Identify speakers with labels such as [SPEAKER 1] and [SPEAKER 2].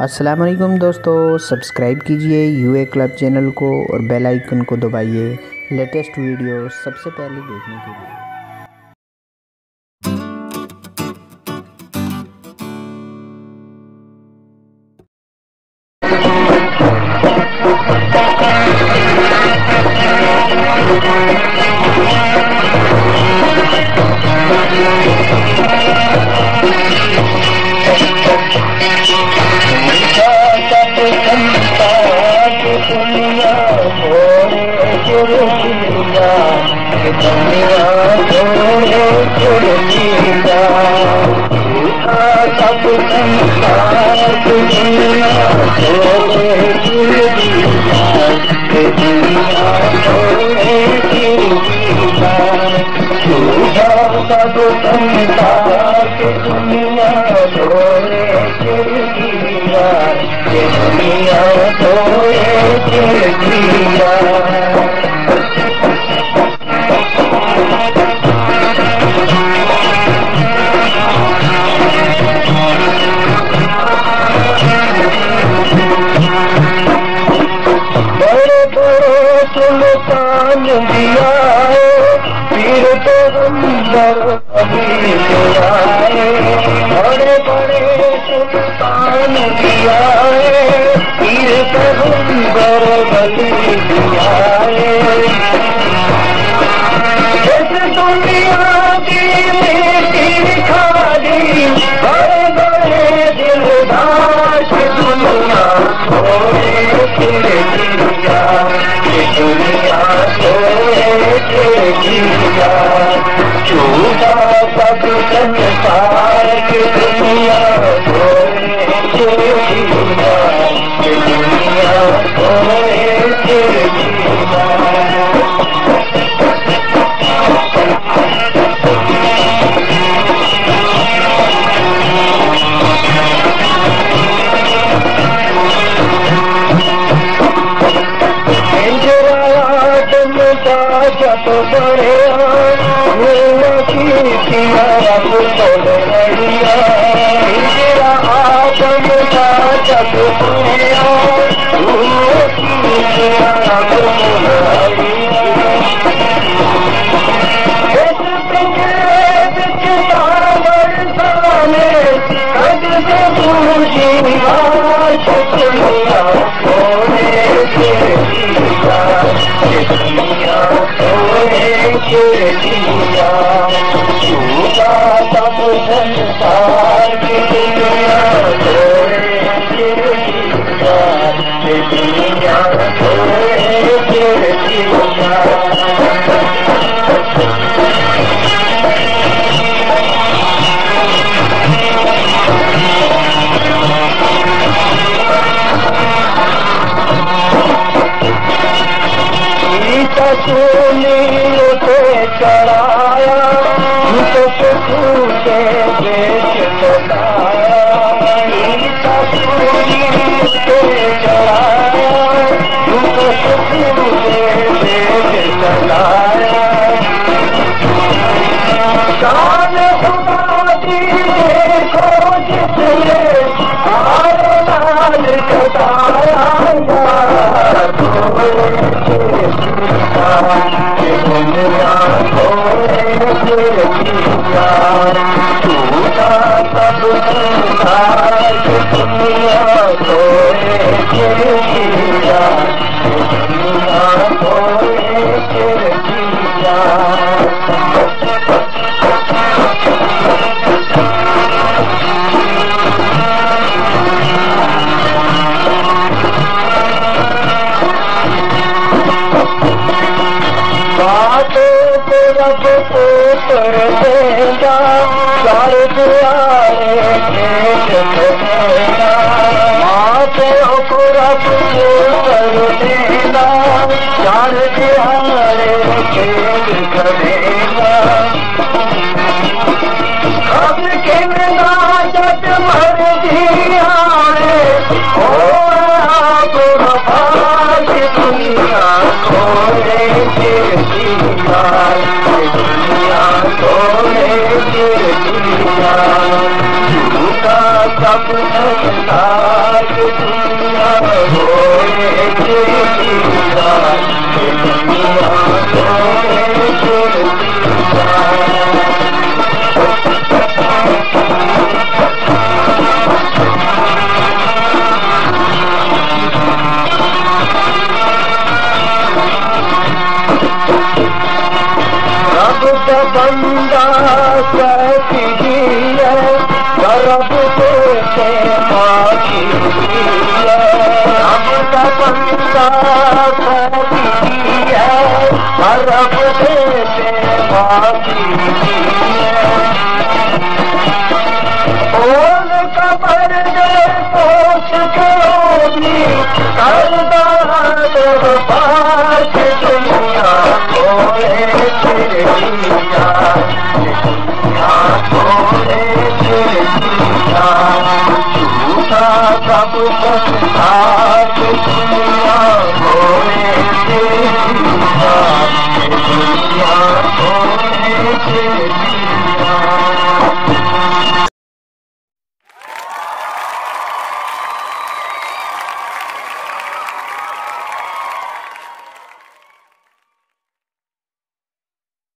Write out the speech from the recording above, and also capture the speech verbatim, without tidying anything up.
[SPEAKER 1] अस्सलामुअलैकुम दोस्तों, सब्सक्राइब कीजिए यूए क्लब चैनल को और बेल आइकन को दबाइए लेटेस्ट वीडियो सबसे पहले देखने के लिए।
[SPEAKER 2] Chutha Sub संसार दुनिया होए दुनिया दुनिया होए दुनिया। रब का बंदा कहती है रब से माफी है। रब का बंदा कहती है रब से माफी है। बोल कबर दे सोच करोगी करदार बात दुनिया होए दुनिया दुनिया होए दुनिया। झूठा सब संसार दुनिया होए दुनिया दुनिया होए दुनिया।